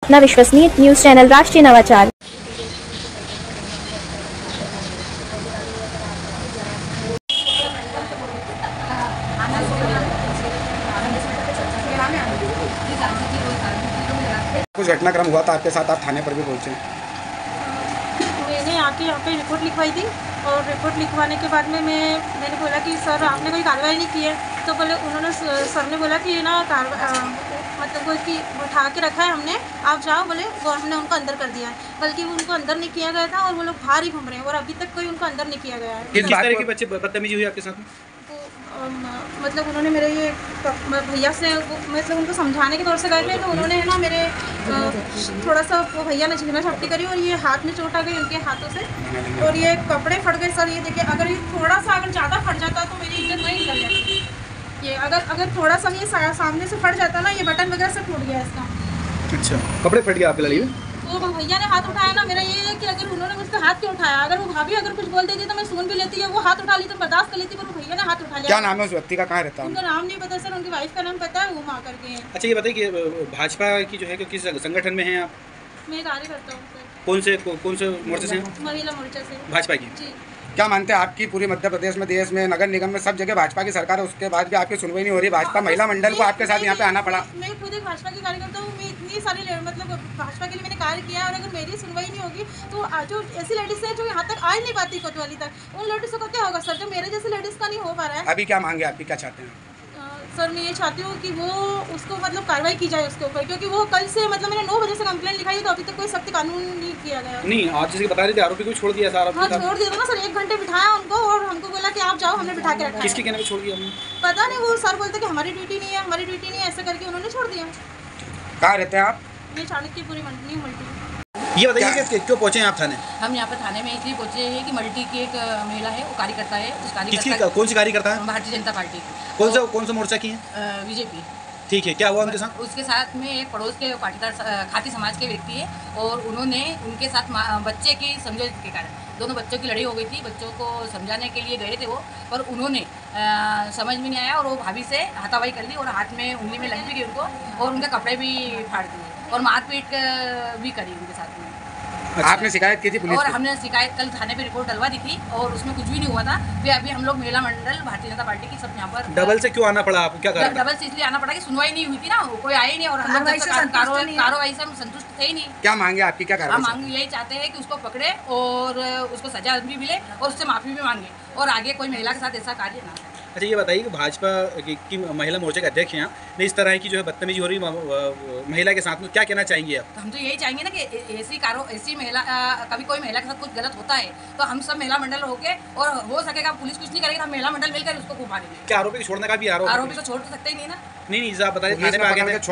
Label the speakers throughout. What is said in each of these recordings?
Speaker 1: अपना विश्वसनीय news channel राष्ट्रीय नवाचार।
Speaker 2: कुछ घटनाक्रम हुआ था आपके साथ, आप थाने पर भी पहुंचे?
Speaker 3: मैंने आके यहाँ पे रिपोर्ट लिखवाई थी और रिपोर्ट लिखवाने के बाद में मैंने बोला कि सर आपने कोई कार्रवाई नहीं की है। तो बोले उन्होंने सर ने बोला कि ना मतलब वो कि उठा के रखा है हमने, आप जाओ बोले, वो हमने उनको अंदर कर दिया है। बल्कि उनको अंदर नहीं किया गया था और वो लोग बाहर ही घूम रहे हैं और अभी तक कोई उनको अंदर नहीं किया गया है।
Speaker 2: किस तरह के बच्चे बदतमीजी हुई आपके साथ में?
Speaker 3: मतलब उन्होंने मेरे ये भैया से मतलब उनको समझाने के तौर से गए थे, तो उन्होंने है ना मेरे थोड़ा सा वो भैया ने झगड़ा झपटी करी और ये हाथ में चोट आ गई उनके हाथों से और ये कपड़े फट गए। सर ये देखिए, अगर ये थोड़ा सा अगर ज़्यादा फट जाता तो मेरी इज्जत नहीं निकल जाती। ये अगर थोड़ा सा ये सामने से फट जाता ना, ये बटन वगैरह से टूट गया इसका।
Speaker 2: अच्छा, कपड़े फट गया आपके लड़ी में?
Speaker 3: वो भैया ने हाथ उठाया ना, मेरा ये है कि अगर उन्होंने मुझसे हाथ क्यों उठाया, अगर वो भाभी अगर कुछ बोल देती तो मैं सुन भी लेती है, वो हाथ उठा ली तो बर्दाश्त कर लेती, पर वो भैया ने हाथ उठा लिया।
Speaker 2: क्या नाम है उस व्यक्ति का, कहाँ रहता है?
Speaker 3: उनका नाम नहीं पता सर, उनकी वाइफ का नाम पता है, वो माँ करके हैं।
Speaker 2: अच्छा, ये बताइए कि भाजपा की जो है कि किस संगठन में हैं आप?
Speaker 3: मैं कार्यकर्ता हूँ सर।
Speaker 2: कौन से मोर्चे से हैं?
Speaker 3: महिला मोर्चा से।
Speaker 2: भाजपा की
Speaker 3: जी।
Speaker 2: क्या मानते हैं आपकी पूरे मध्य प्रदेश में, देश में, नगर निगम में सब जगह भाजपा की सरकार है, उसके बाद भी आपकी सुनवाई नहीं हो रही? भाजपा महिला मंडल को आपके साथ यहाँ पे आना पड़ा।
Speaker 3: मैं खुद एक भाजपा की कार्यकर्ता हूँ, मैं इतनी सारी मतलब भाजपा के लिए मैंने कार्य किया है और अगर मेरी सुनवाई नहीं होगी तो जो ऐसी लेडीज है जो यहाँ तक आ ही नहीं पाती कोतवाली तक, उन लेडीज़ों का क्या होगा सर, जो मेरे जैसे लेडीज़ का नहीं हो पा रहा है।
Speaker 2: अभी क्या मांगे आपकी, क्या चाहते हैं?
Speaker 3: सर मैं ये चाहती हूँ कि वो उसको मतलब कार्रवाई की जाए उसके ऊपर, क्योंकि वो कल से मतलब मैंने 9 बजे से कंप्लेंट लिखाई तो अभी तक कोई सख्त कानून नहीं किया गया।
Speaker 2: नहीं, आज जैसे बता रहे थे आरोपी को छोड़ दिया सारा।
Speaker 3: हाँ छोड़ दिया था ना सर, 1 घंटे बिठाया उनको और हमको बोला कि आप जाओ, हमने बिठा के रखा।
Speaker 2: किसके कहने पे छोड़ दिया हमने?
Speaker 3: पता नहीं, वो सर बोलते कि हमारी ड्यूटी नहीं है, हमारी ड्यूटी नहीं है, ऐसे करके उन्होंने छोड़ दिया।
Speaker 2: कहाँ रहते हैं आप?
Speaker 3: ये चाणक्यपुरी न्यू मल्टी।
Speaker 2: ये बताइए कि क्यों पहुँचे आप थाने?
Speaker 4: हम यहाँ पर थाने में इसलिए पहुँचे हैं कि मल्टी की एक महिला है, वो कार्यकर्ता है। उस
Speaker 2: कौन सी कार्यकर्ता है?
Speaker 4: भारतीय जनता पार्टी की।
Speaker 2: कौन सा मोर्चा की है?
Speaker 4: बीजेपी।
Speaker 2: ठीक है, क्या हुआ उनके साथ?
Speaker 4: उसके साथ में एक पड़ोस के पाटीदार खाती समाज के व्यक्ति है और उन्होंने उनके साथ बच्चे की समझौते के कारण दोनों बच्चों की लड़ाई हो गई थी। बच्चों को समझाने के लिए गए थे वो, पर उन्होंने समझ में नहीं आया और वो भाभी से हाथापाई कर ली और हाथ में उंगली में लग भी गई उनको और उनके कपड़े भी फाड़ दिए और मारपीट भी करी उनके साथ में।
Speaker 2: अच्छा। आपने शिकायत की थी पुलिस
Speaker 4: और
Speaker 2: को?
Speaker 4: हमने शिकायत कल थाने पे रिपोर्ट डलवा दी थी और उसमें कुछ भी नहीं हुआ था। फिर अभी हम लोग महिला मंडल भारतीय जनता पार्टी की सब यहाँ पर।
Speaker 2: डबल से क्यों आना पड़ा आपको, क्या कारण?
Speaker 4: डबल से इसलिए आना पड़ा कि सुनवाई नहीं हुई थी ना, कोई आए नहीं और कार्रवाई से हम संतुष्ट थे ही नहीं।
Speaker 2: क्या मांगे आपकी, क्या कार्रवाई?
Speaker 4: हम मांग यही चाहते हैं कि उसको पकड़े और उसको सजा भी मिले और उससे माफी भी मांगे और आगे कोई महिला के साथ ऐसा कार्य ना।
Speaker 2: अच्छा, ये बताइए कि भाजपा की महिला मोर्चा के अध्यक्ष हैं, इस तरह की जो है बदतमीजी हो रही महिला के साथ में, क्या कहना चाहेंगे आप?
Speaker 4: तो हम तो यही चाहेंगे ना कि ऐसी महिला कभी कोई महिला के साथ कुछ गलत होता है तो हम सब महिला मंडल होके और हो सकेगा पुलिस कुछ नहीं करेगी, हम महिला मंडल मिलकर उसको घुमा देंगे।
Speaker 2: क्या आरोपी को छोड़ने का भी
Speaker 4: आरोपी को छोड़ तो सकते ही नहीं ना।
Speaker 2: नहीं, आप बताइए थाने पे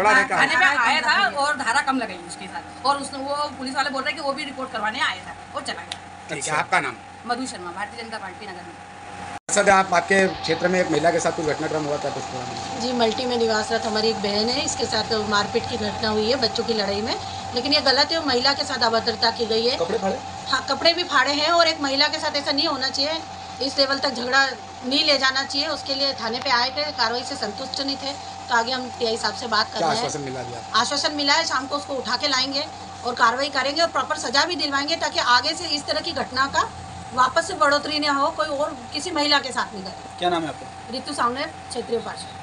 Speaker 4: आया था और धारा कम लगाई उसके साथ और उसने वो पुलिस वाले बोल रहे कि वो भी रिपोर्ट करवाने आया था और चला गया।
Speaker 2: अच्छा, आपका नाम?
Speaker 4: मधु शर्मा, भारतीय जनता पार्टी नगर में।
Speaker 2: सर, आप आपके क्षेत्र में एक महिला के साथ कुछ घटनाक्रम हुआ था कुछ?
Speaker 5: जी, मल्टी में निवासरत हमारी एक बहन है, इसके साथ मारपीट की घटना हुई है बच्चों की लड़ाई में, लेकिन ये गलत है। महिला के साथ अभद्रता की गई है।
Speaker 2: कपड़े फाड़े? हाँ,
Speaker 5: कपड़े भी फाड़े हैं और एक महिला के साथ ऐसा नहीं होना चाहिए, इस लेवल तक झगड़ा नहीं ले जाना चाहिए। उसके लिए थाने पे आए थे, कार्रवाई से संतुष्ट नहीं थे, तो आगे हम टीआई साहब से बात कर रहे हैं। आश्वासन मिला है, शाम को उसको उठा के लाएंगे और कार्रवाई करेंगे और प्रॉपर सजा भी दिलवाएंगे ताकि आगे से इस तरह की घटना का वापस से बढ़ोतरी न हो, कोई और किसी महिला के साथ नहीं करे।
Speaker 2: क्या नाम है आपका?
Speaker 5: रितु सामने, क्षेत्रीय पार्षद।